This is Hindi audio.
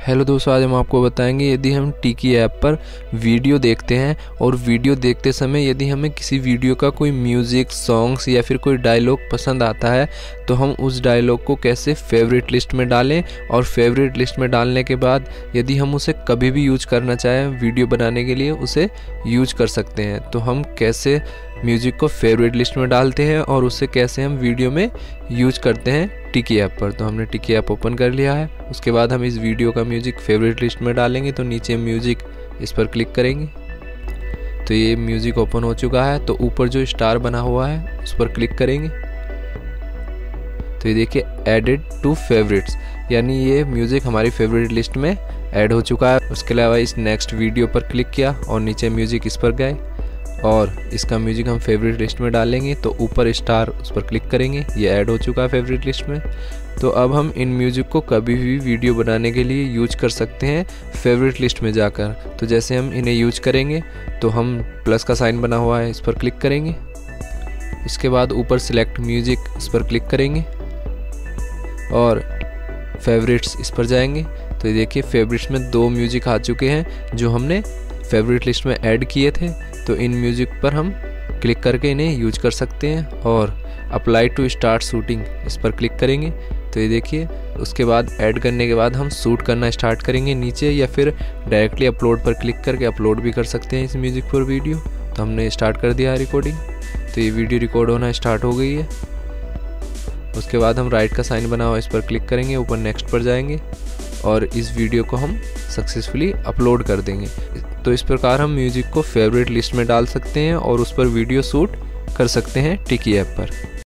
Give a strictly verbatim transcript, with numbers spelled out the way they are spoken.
हेलो दोस्तों, आज हम आपको बताएंगे यदि हम टिकी ऐप पर वीडियो देखते हैं और वीडियो देखते समय यदि हमें किसी वीडियो का कोई म्यूज़िक, सॉन्ग्स या फिर कोई डायलॉग पसंद आता है तो हम उस डायलॉग को कैसे फेवरेट लिस्ट में डालें, और फेवरेट लिस्ट में डालने के बाद यदि हम उसे कभी भी यूज करना चाहें वीडियो बनाने के लिए उसे यूज कर सकते हैं। तो हम कैसे म्यूज़िक को फेवरेट लिस्ट में डालते हैं और उसे कैसे हम वीडियो में यूज करते हैं टिकी ऐप पर। तो हमने टिकी ऐप ओपन कर लिया है। उसके बाद हम इस वीडियो का म्यूज़िक फेवरेट लिस्ट में डालेंगे तो नीचे म्यूज़िक इस पर क्लिक करेंगे तो ये म्यूज़िक ओपन हो चुका है। तो ऊपर जो स्टार बना हुआ है उस पर क्लिक करेंगे तो ये देखिए एडेड टू फेवरेट्स, यानी ये म्यूज़िक हमारी फेवरेट लिस्ट में ऐड हो चुका है। उसके अलावा इस नेक्स्ट वीडियो पर क्लिक किया और नीचे म्यूज़िक इस पर गए और इसका म्यूज़िक हम फेवरेट लिस्ट में डालेंगे तो ऊपर स्टार उस पर क्लिक करेंगे, ये ऐड हो चुका है फेवरेट लिस्ट में। तो अब हम इन म्यूज़िक को कभी भी वीडियो बनाने के लिए यूज कर सकते हैं फेवरेट लिस्ट में जाकर। तो जैसे हम इन्हें यूज करेंगे तो हम प्लस का साइन बना हुआ है इस पर क्लिक करेंगे। इसके बाद ऊपर सिलेक्ट म्यूज़िक इस पर क्लिक करेंगे और फेवरेट्स इस पर जाएंगे तो ये देखिए फेवरेट्स में दो म्यूज़िक आ चुके हैं जो हमने फेवरेट लिस्ट में ऐड किए थे। तो इन म्यूज़िक पर हम क्लिक करके इन्हें यूज कर सकते हैं और अप्लाई टू स्टार्ट शूटिंग इस पर क्लिक करेंगे तो ये देखिए उसके बाद ऐड करने के बाद हम शूट करना स्टार्ट करेंगे नीचे, या फिर डायरेक्टली अपलोड पर क्लिक करके अपलोड भी कर सकते हैं इस म्यूज़िक पर वीडियो। तो हमने स्टार्ट कर दिया है रिकॉर्डिंग, तो ये वीडियो रिकॉर्ड होना स्टार्ट हो गई है। उसके बाद हम राइट का साइन बना हुआ इस पर क्लिक करेंगे, ऊपर नेक्स्ट पर जाएंगे और इस वीडियो को हम सक्सेसफुली अपलोड कर देंगे। तो इस प्रकार हम म्यूज़िक को फेवरेट लिस्ट में डाल सकते हैं और उस पर वीडियो शूट कर सकते हैं टिकी ऐप पर।